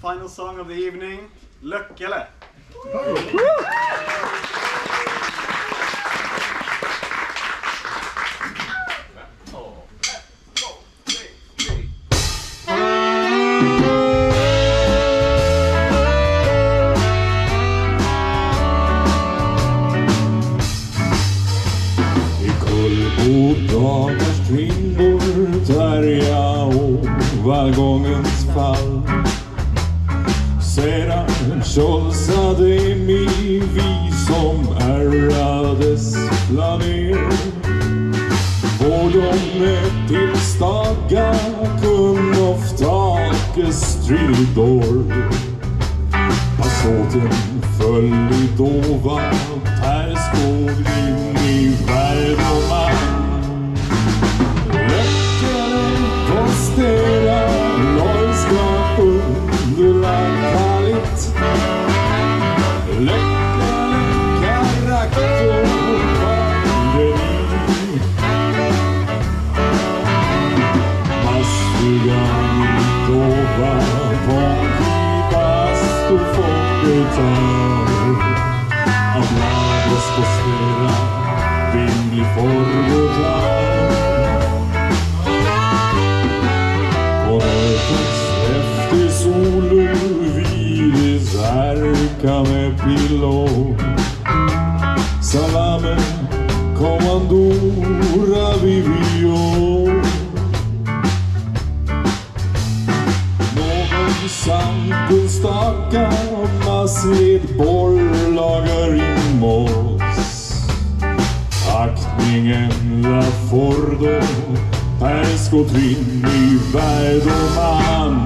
final song of the evening, Löckelle. Dagars kvinnor tärja overgångens fall. Sedan kjolsade mi vi som ärrades planer. Vårdom till staga kun oftake stridor. Passåten föll i dova pärskog in i världoman. Postera lojskap underlagkalligt. Löckelle karakter banderi. Mastigan dova Holmquist och folkbetal. Hablados postera rimlig forgotland. Efter solen vides ärka med pillow. Salamen kommandora vivio. Någon sampen staka massled borrlagar i mås. Aktningen la fordo pärskotrin i världoman.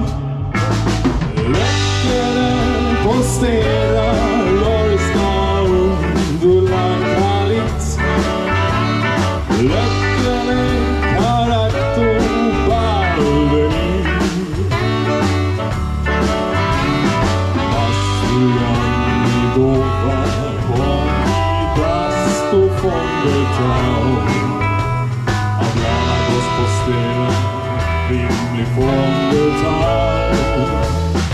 Löckelle postera lojska underlagkalligt. Löckelle karakter banderi. Mastigan i dova Holmquist och folkbetal. Hablados postera rimlig form.